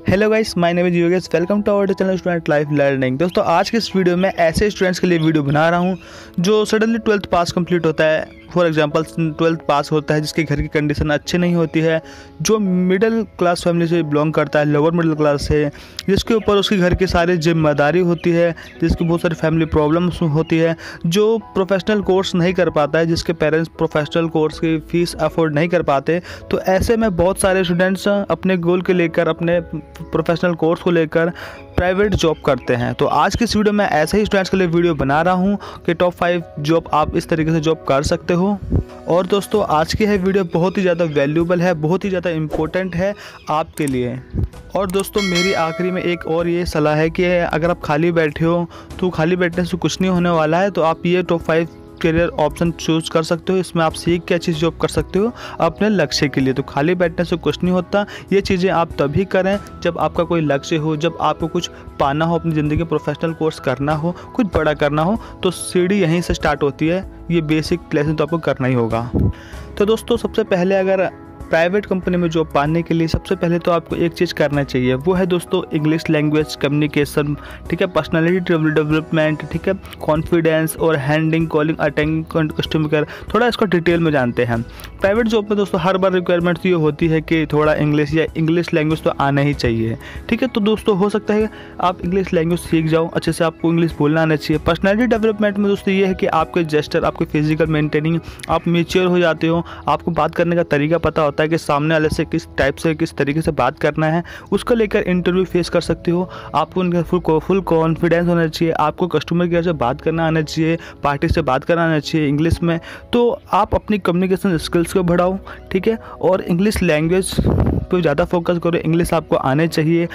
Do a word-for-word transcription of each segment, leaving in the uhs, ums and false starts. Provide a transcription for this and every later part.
Hello guys, my name is Yogesh. Welcome to our channel student life learning. दोस्तों, आज के इस वीडियो में ऐसे स्टूडेंट्स के लिए वीडियो बना रहा हूं जो सडनली ट्वेल्थ पास कंप्लीट होता है। फॉर एग्जांपल ट्वेल्थ पास होता है जिसके घर की कंडीशन अच्छी नहीं होती है, जो मिडिल क्लास फैमिली से बिलोंग करता है, लोअर मिडिल क्लास से, जिसके ऊपर उसके घर की सारी जिम्मेदारी होती है, जिसकी बहुत सारी फैमिली प्रॉब्लम्स होती है, जो प्रोफेशनल कोर्स नहीं कर पाता है, जिसके पेरेंट्स प्रोफेशनल कोर्स की फ़ीस अफोर्ड नहीं कर पाते। तो ऐसे में बहुत सारे स्टूडेंट्स अपने गोल को लेकर, अपने प्रोफेशनल कोर्स को लेकर प्राइवेट जॉब करते हैं। तो आज की इस वीडियो में ऐसे ही स्टूडेंट्स के लिए वीडियो बना रहा हूं कि टॉप फाइव जॉब आप इस तरीके से जॉब कर सकते हो। और दोस्तों, आज की है वीडियो बहुत ही ज़्यादा वैल्यूबल है, बहुत ही ज़्यादा इम्पोर्टेंट है आपके लिए। और दोस्तों, मेरी आखिरी में एक और ये सलाह है कि अगर आप खाली बैठे हो तो खाली बैठने से कुछ नहीं होने वाला है। तो आप ये top five career option choose कर सकते हो। इसमें आप सीख के अच्छी जॉब कर सकते हो अपने लक्ष्य के लिए। तो खाली बैठने से कुछ नहीं होता। ये चीज़ें आप तभी करें जब आपका कोई लक्ष्य हो, जब आपको कुछ पाना हो अपनी ज़िंदगी, प्रोफेशनल कोर्स करना हो, कुछ बड़ा करना हो। तो सीढ़ी यहीं से स्टार्ट होती है। ये बेसिक लेसन तो आपको करना ही होगा। तो दोस्तों, सबसे पहले अगर प्राइवेट कंपनी में जॉब पाने के लिए सबसे पहले तो आपको एक चीज़ करना चाहिए, वो है दोस्तों इंग्लिश लैंग्वेज कम्युनिकेशन, ठीक है, पर्सनालिटी डेवलपमेंट, ठीक है, कॉन्फिडेंस और handling, calling, attending customer care. थोड़ा इसको डिटेल में जानते हैं। प्राइवेट जॉब में दोस्तों हर बार रिक्वायरमेंट ये होती है कि थोड़ा इंग्लिश या इंग्लिश लैंग्वेज तो आना ही चाहिए, ठीक है। तो दोस्तों, हो सकता है आप इंग्लिश लैंग्वेज सीख जाओ, अच्छे से आपको इंग्लिश बोलना आना चाहिए। पर्सनैलिटी डेवलपमेंट में दोस्तों ये है कि आपके जेस्चर, आपके फिजिकल मेंटेनिंग, आप मैच्योर हो जाते हो, आपको बात करने का तरीका पता होता है कि सामने वाले से किस टाइप से, किस तरीके से बात करना है। उसको लेकर इंटरव्यू फेस कर सकते हो। आपको उनका फुल फुल कॉन्फिडेंस होना चाहिए। आपको कस्टमर केयर से बात करना आना चाहिए, पार्टी से बात करना आना चाहिए इंग्लिश में। तो आप अपनी कम्युनिकेशन स्किल्स को बढ़ाओ, ठीक है, और इंग्लिश लैंग्वेज पे ज़्यादा फोकस करो। इंग्लिश आपको आने चाहिए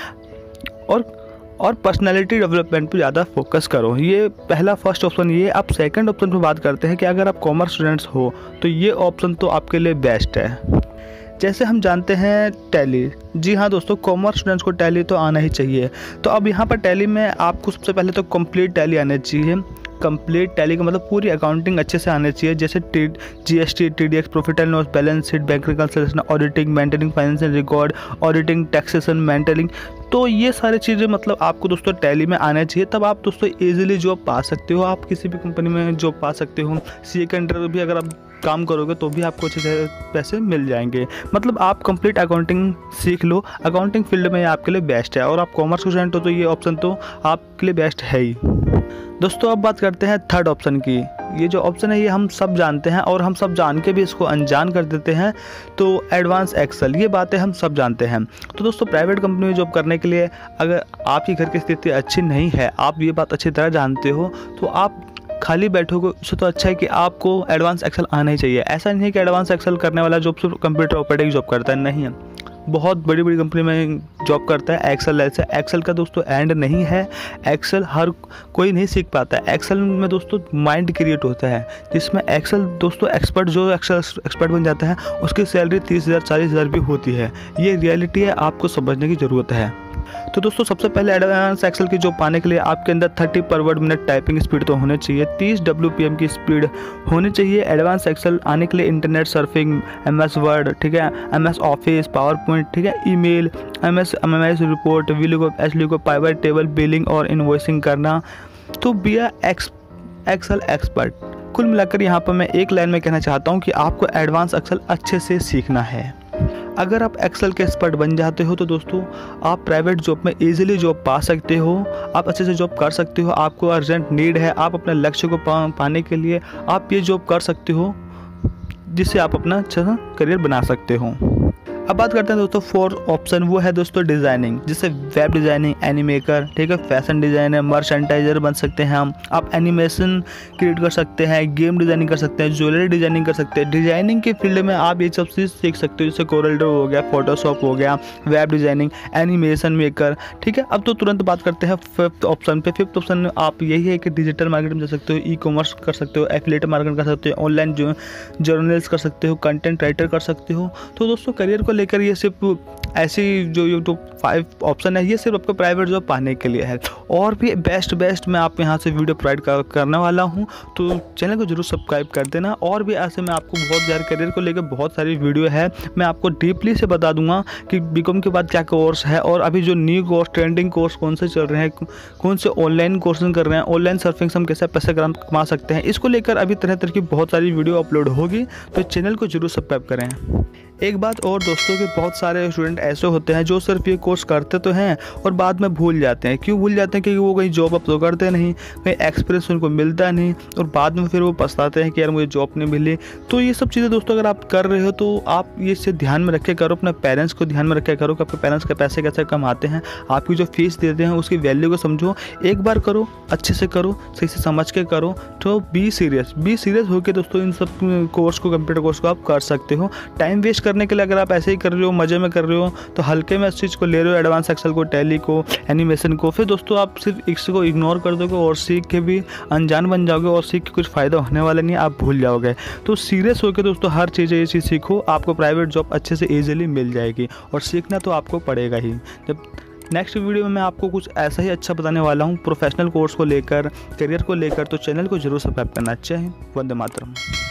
और और पर्सनालिटी डेवलपमेंट पे ज़्यादा फोकस करो। ये पहला फर्स्ट ऑप्शन ये है। आप सेकंड ऑप्शन पे बात करते हैं कि अगर आप कॉमर्स स्टूडेंट्स हो तो ये ऑप्शन तो आपके लिए बेस्ट है। जैसे हम जानते हैं टैली, जी हाँ दोस्तों, कॉमर्स स्टूडेंट्स को टैली तो आना ही चाहिए। तो अब यहाँ पर टैली में आपको सबसे पहले तो कंप्लीट टैली आना चाहिए। कंप्लीट टैली का मतलब पूरी अकाउंटिंग अच्छे से आनी चाहिए, जैसे T G S T, T D X, profit and loss, balance sheet, bank reconciliation, auditing, maintaining financial record, auditing, taxation, maintaining. तो ये सारी चीज़ें मतलब आपको दोस्तों टैली में आना चाहिए। तब आप दोस्तों इजीली जॉब पा सकते हो। आप किसी भी कंपनी में जॉब पा सकते हो। सी ए के अंडर भी अगर आप काम करोगे तो भी आपको अच्छे से पैसे मिल जाएंगे। मतलब आप कंप्लीट अकाउंटिंग सीख लो। अकाउंटिंग फील्ड में आपके लिए बेस्ट है। और आप कॉमर्स स्टूडेंट हो तो ये ऑप्शन तो आपके लिए बेस्ट है ही। दोस्तों, अब बात करते हैं थर्ड ऑप्शन की। ये जो ऑप्शन है ये हम सब जानते हैं और हम सब जान के भी इसको अनजान कर देते हैं। तो एडवांस एक्सेल, ये बातें हम सब जानते हैं। तो दोस्तों, प्राइवेट कंपनी में जॉब करने के लिए अगर आपकी घर की स्थिति अच्छी नहीं है, आप ये बात अच्छी तरह जानते हो, तो आप खाली बैठोगे उससे तो अच्छा है कि आपको एडवांस एक्सेल आना ही चाहिए। ऐसा नहीं है कि एडवांस एक्सेल करने वाला जॉब सिर्फ कंप्यूटर ऑपरेटिंग जॉब करता है, नहीं है। बहुत बड़ी बड़ी कंपनी में जॉब करता है एक्सेल। ऐसे एक्सेल का दोस्तों एंड नहीं है। एक्सेल हर कोई नहीं सीख पाता है। एक्सेल में दोस्तों माइंड क्रिएट होता है, जिसमें एक्सेल दोस्तों एक्सपर्ट जो एक्सेल एक्सपर्ट बन जाता है उसकी सैलरी तीस हज़ार चालीस हज़ार भी होती है। ये रियलिटी है, आपको समझने की ज़रूरत है। तो दोस्तों, सबसे पहले एडवांस एक्सेल की जॉब पाने के लिए आपके अंदर तीस पर वर्ड मिनट टाइपिंग स्पीड तो होनी चाहिए। तीस डब्ल्यू पी एम की स्पीड होनी चाहिए। एडवांस एक्सेल आने के लिए internet surfing, M S Word, ठीक है, M S Office, PowerPoint, ठीक है, email, M S M M S report, VLOOKUP, HLOOKUP, pivot table, billing और इनवॉइसिंग करना। तो B A X Excel expert. कुल मिलाकर यहाँ पर मैं एक लाइन में कहना चाहता हूँ कि आपको एडवांस एक्सेल अच्छे से सीखना है। अगर आप एक्सेल के एक्सपर्ट बन जाते हो तो दोस्तों आप प्राइवेट जॉब में इजीली जॉब पा सकते हो। आप अच्छे से जॉब कर सकते हो। आपको अर्जेंट नीड है, आप अपने लक्ष्य को पा, पाने के लिए आप ये जॉब कर सकते हो, जिससे आप अपना अच्छा करियर बना सकते हो। अब बात करते हैं दोस्तों फोर्थ ऑप्शन, वो है दोस्तों डिज़ाइनिंग, जैसे वेब डिज़ाइनिंग, एनिमेकर, ठीक है, फैशन डिज़ाइनर, मर्चेंटाइजर बन सकते हैं हम। आप एनिमेशन क्रिएट कर सकते हैं, गेम डिज़ाइनिंग कर सकते हैं, ज्वेलरी डिज़ाइनिंग कर सकते हैं। डिज़ाइनिंग के फील्ड में आप ये सब चीज़ सीख सकते हो, जैसे कोरल ड्रॉ हो गया, फोटोशॉप हो गया, वेब डिज़ाइनिंग, एनिमेशन मेकर, ठीक है। अब तो तुरंत बात करते हैं फिफ्थ ऑप्शन पे। फिफ्थ ऑप्शन में आप यही है कि डिजिटल मार्केटिंग जा सकते हो, ई कॉमर्स कर सकते हो, एफिलिएट मार्केटिंग कर सकते हो, ऑनलाइन जो जर्नल्स कर सकते हो, कंटेंट राइटर कर सकते हो। तो दोस्तों, करियर को लेकर ये सिर्फ ऐसी जो यूट्यूब फाइव ऑप्शन है ये सिर्फ आपको प्राइवेट जॉब पाने के लिए है, और भी बेस्ट बेस्ट मैं आप यहाँ से वीडियो प्रोवाइड कर, करने वाला हूँ। तो चैनल को जरूर सब्सक्राइब कर देना। और भी ऐसे मैं आपको बहुत ज़्यादा करियर को लेकर बहुत सारी वीडियो है, मैं आपको डीपली से बता दूंगा कि बीकॉम के बाद क्या कोर्स है, और अभी जो न्यू कोर्स ट्रेंडिंग कोर्स कौन से चल रहे हैं, कौन से ऑनलाइन कोर्सेज कर रहे हैं, ऑनलाइन सर्फिंग से हम कैसे पैसे कमा सकते हैं, इसको लेकर अभी तरह तरह की बहुत सारी वीडियो अपलोड होगी। तो चैनल को जरूर सब्सक्राइब करें। एक बात और दोस्तों कि बहुत सारे स्टूडेंट ऐसे होते हैं जो सिर्फ ये कोर्स करते तो हैं और बाद में भूल जाते हैं। क्यों भूल जाते हैं? क्योंकि वो कहीं जॉब अप तो करते नहीं, कहीं एक्सपीरियंस उनको मिलता नहीं, और बाद में फिर वो पछताते हैं कि यार मुझे जॉब नहीं मिली। तो ये सब चीज़ें दोस्तों अगर आप कर रहे हो तो आप ये इसे ध्यान में रखे करो, अपने पेरेंट्स को ध्यान में रखे करो कि आपके पेरेंट्स के पैसे कैसे कमाते हैं, आपकी जो फीस देते हैं उसकी वैल्यू को समझो। एक बार करो, अच्छे से करो, सही से समझ के करो। तो बी सीरियस बी सीरियस होकर दोस्तों इन सब कोर्स को, कंप्यूटर कोर्स को आप कर सकते हो। टाइम वेस्ट करने के लिए अगर आप ऐसे ही कर रहे हो, मज़े में कर रहे हो, तो हल्के में इस चीज़ को ले रहे हो, एडवांस एक्सेल को, टैली को, एनिमेशन को, फिर दोस्तों आप सिर्फ इसको इग्नोर कर दोगे और सीख के भी अनजान बन जाओगे, और सीख के कुछ फ़ायदा होने वाला नहीं, आप भूल जाओगे। तो सीरियस होकर दोस्तों हर चीज़ ये चीज़ सीखो, आपको प्राइवेट जॉब अच्छे से ईजिली मिल जाएगी, और सीखना तो आपको पड़ेगा ही। जब नेक्स्ट वीडियो में मैं आपको कुछ ऐसा ही अच्छा बताने वाला हूँ प्रोफेशनल कोर्स को लेकर, करियर को लेकर, तो चैनल को जरूर सब्सक्राइब करना चाहिए। वंदे मातरम।